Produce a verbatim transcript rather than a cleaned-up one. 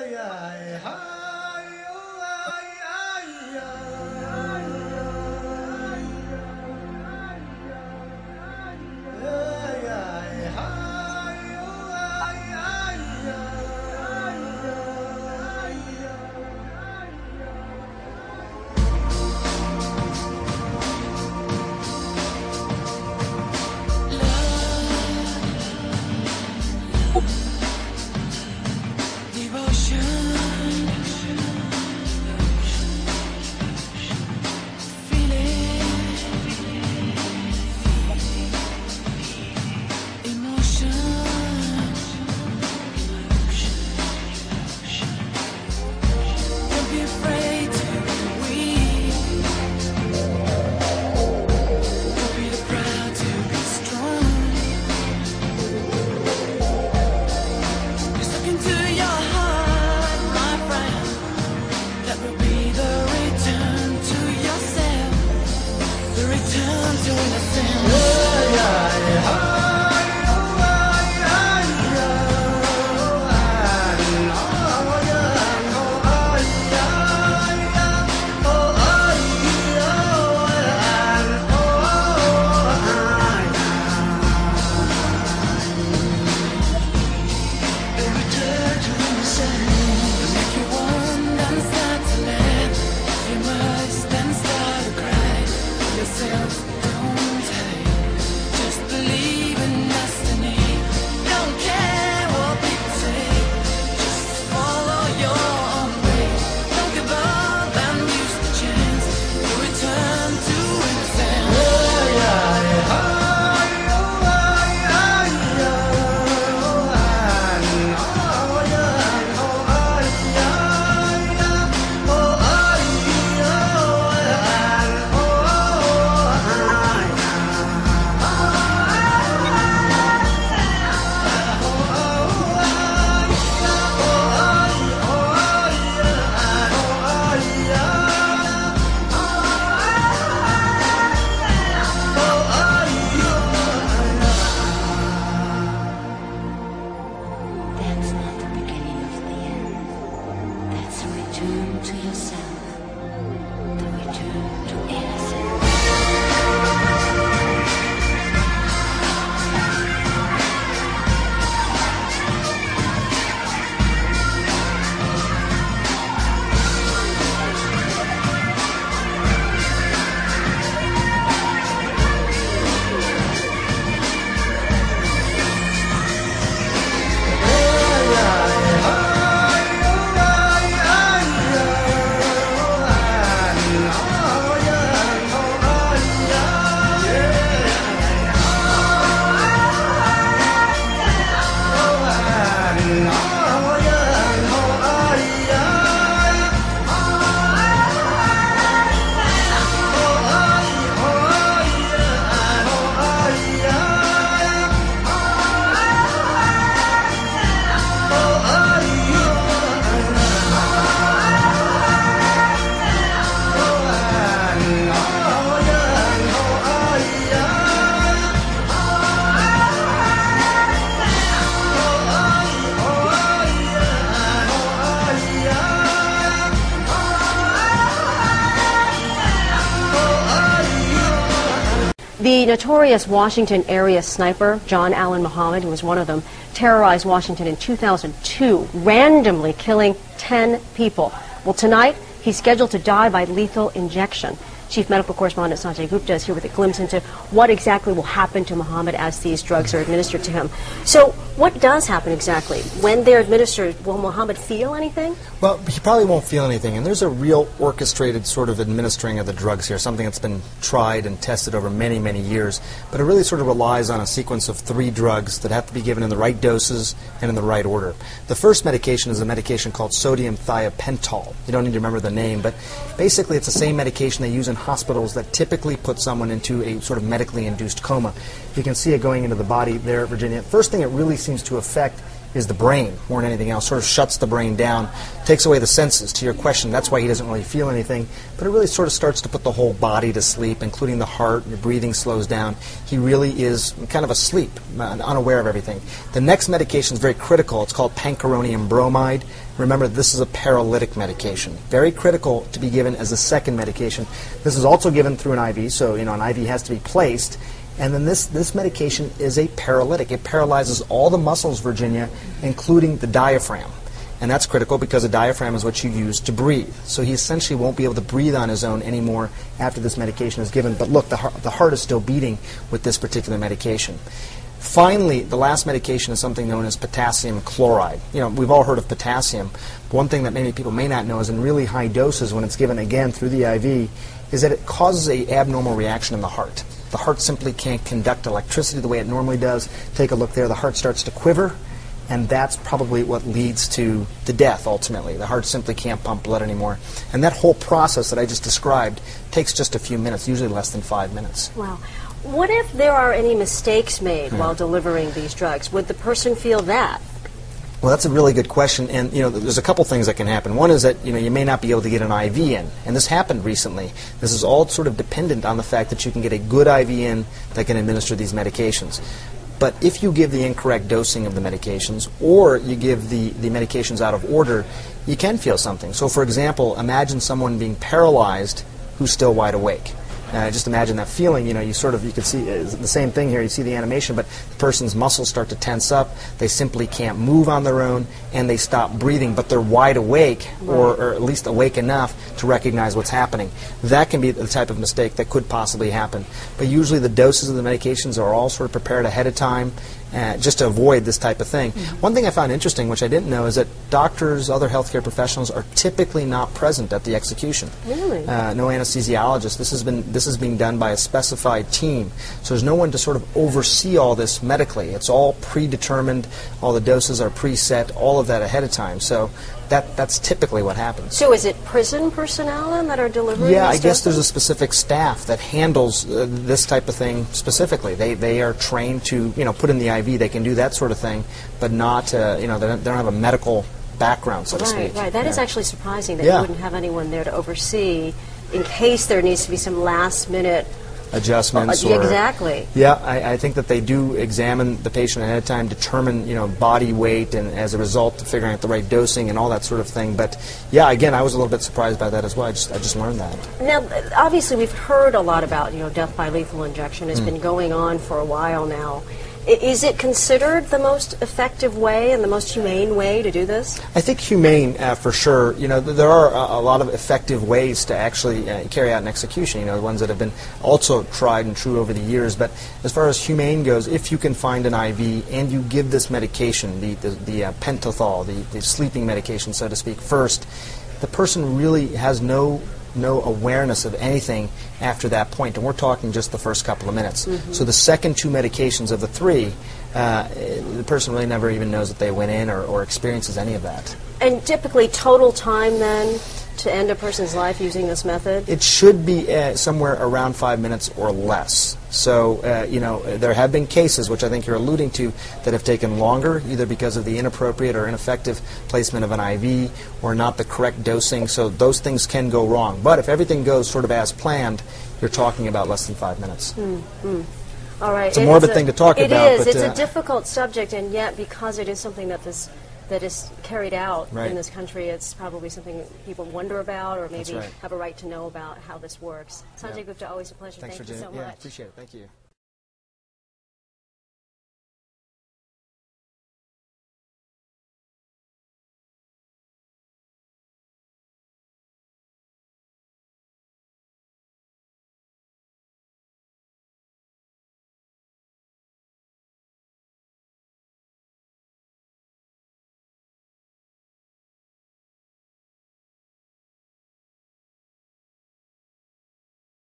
The notorious Washington area sniper, John Allen Muhammad, who was one of them, terrorized Washington in two thousand two, randomly killing ten people. Well, tonight, he's scheduled to die by lethal injection. Chief Medical Correspondent Sanjay Gupta is here with a glimpse into what exactly will happen to Muhammad as these drugs are administered to him. So what does happen exactly? When they're administered, will Muhammad feel anything? Well, he probably won't feel anything, and there's a real orchestrated sort of administering of the drugs here, something that's been tried and tested over many, many years. But it really sort of relies on a sequence of three drugs that have to be given in the right doses and in the right order. The first medication is a medication called sodium thiopental. You don't need to remember the name, but basically it's the same medication they use in hospitals that typically put someone into a sort of medically induced coma. You can see it going into the body there, Virginia. First thing it really seems to affect is the brain more than anything else. Sort of shuts the brain down, takes away the senses. To your question, that's why he doesn't really feel anything, but it really sort of starts to put the whole body to sleep, including the heart. Your breathing slows down. He really is kind of asleep, unaware of everything. The next medication is very critical. It's called pancuronium bromide. Remember, this is a paralytic medication. Very critical to be given as a second medication. This is also given through an I V, so you know an I V has to be placed. And then this, this medication is a paralytic. It paralyzes all the muscles, Virginia, including the diaphragm. And that's critical because the diaphragm is what you use to breathe. So he essentially won't be able to breathe on his own anymore after this medication is given. But look, the heart, the heart is still beating with this particular medication. Finally, the last medication is something known as potassium chloride. You know, we've all heard of potassium. One thing that many people may not know is in really high doses, when it's given again through the I V, is that it causes an abnormal reaction in the heart. The heart simply can't conduct electricity the way it normally does. Take a look there. The heart starts to quiver, and that's probably what leads to the death, ultimately. The heart simply can't pump blood anymore. And that whole process that I just described takes just a few minutes, usually less than five minutes. Wow. What if there are any mistakes made Hmm. while delivering these drugs? Would the person feel that? Well, that's a really good question, and you know, there's a couple things that can happen. One is that you know you may not be able to get an I V in, and this happened recently. This is all sort of dependent on the fact that you can get a good I V in that can administer these medications. But if you give the incorrect dosing of the medications, or you give the, the medications out of order, you can feel something. So, for example, imagine someone being paralyzed who's still wide awake. Uh, just imagine that feeling. You know, you sort of, you can see uh, the same thing here. You see the animation, but the person's muscles start to tense up. They simply can't move on their own, and they stop breathing, but they're wide awake, or, or at least awake enough to recognize what's happening. That can be the type of mistake that could possibly happen. But usually the doses of the medications are all sort of prepared ahead of time, uh, just to avoid this type of thing. Mm-hmm. One thing I found interesting, which I didn't know, is that doctors, other healthcare professionals, are typically not present at the execution. Really? Uh, no anesthesiologist. This has been this is being done by a specified team. So there's no one to sort of oversee all this medically. It's all predetermined. All the doses are preset. All of that ahead of time. So that that's typically what happens. So is it prison personnel then that are delivering Yeah, these I guess doses? there's a specific staff that handles uh, this type of thing specifically. They they are trained to you know put in the I V. They can do that sort of thing, but not uh, you know they don't, they don't have a medical background, so to Right, speak. right. That yeah. is actually surprising that Yeah. you wouldn't have anyone there to oversee in case there needs to be some last minute adjustments. Uh, or, exactly. Yeah, I, I think that they do examine the patient ahead of time, determine you know body weight, and as a result, figuring out the right dosing and all that sort of thing. But yeah, again, I was a little bit surprised by that as well. I just I just learned that. Now, obviously, we've heard a lot about you know death by lethal injection. It's Mm. been going on for a while now. I- Is it considered the most effective way and the most humane way to do this? I think humane, uh, for sure. You know, th there are a, a lot of effective ways to actually uh, carry out an execution. You know, ones that have been also tried and true over the years. But as far as humane goes, if you can find an I V and you give this medication, the the, the uh, pentothal, the, the sleeping medication, so to speak, first, the person really has no no awareness of anything after that point, and we're talking just the first couple of minutes. Mm-hmm. So the second two medications of the three, uh, the person really never even knows that they went in or, or experiences any of that. And typically, total time then to end a person's life using this method? It should be uh, somewhere around five minutes or less. So, uh, you know, there have been cases, which I think you're alluding to, that have taken longer, either because of the inappropriate or ineffective placement of an I V or not the correct dosing. So those things can go wrong. But if everything goes sort of as planned, you're talking about less than five minutes. Mm-hmm. All right. It's a morbid thing to talk it about. It is. But, it's uh, a difficult subject, and yet because it is something that this that is carried out right. in this country, it's probably something people wonder about or maybe right. have a right to know about how this works. Sanjay yeah. Gupta, always a pleasure. Thanks Thank for you doing so it. much. Yeah, appreciate it. Thank you.